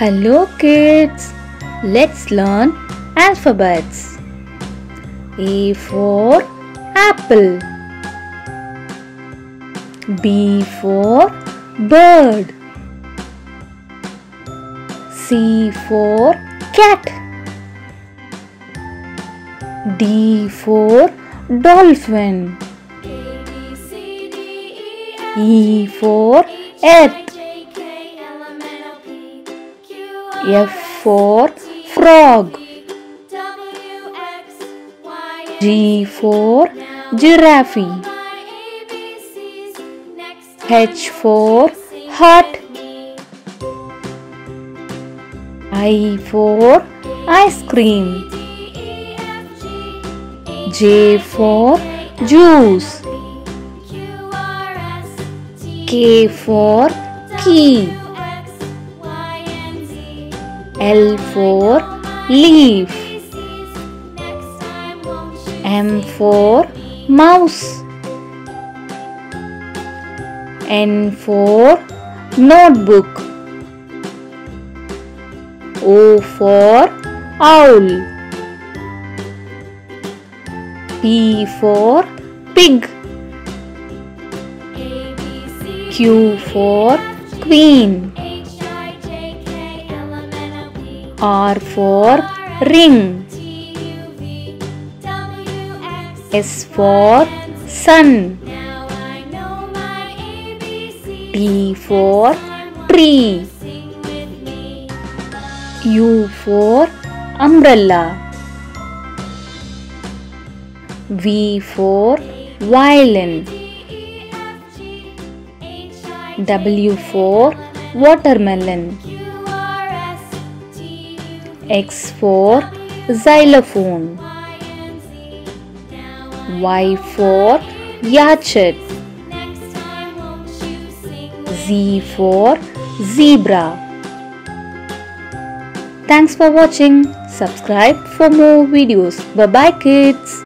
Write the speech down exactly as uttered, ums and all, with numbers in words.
Hello kids, let's learn alphabets. A for apple. B for bird. C for cat. D for dolphin. E for earth. F for frog. G for giraffe. H for heart. I for ice cream. J for juice. K for key. L for leaf. M for mouse. N for notebook. O for owl. P for pig. Q for queen. R for ring. S for sun. T for tree. U for umbrella. V for violin. W for watermelon. X for xylophone. Y for yachet. Z for zebra. Thanks for watching. Subscribe for more videos. Bye bye kids.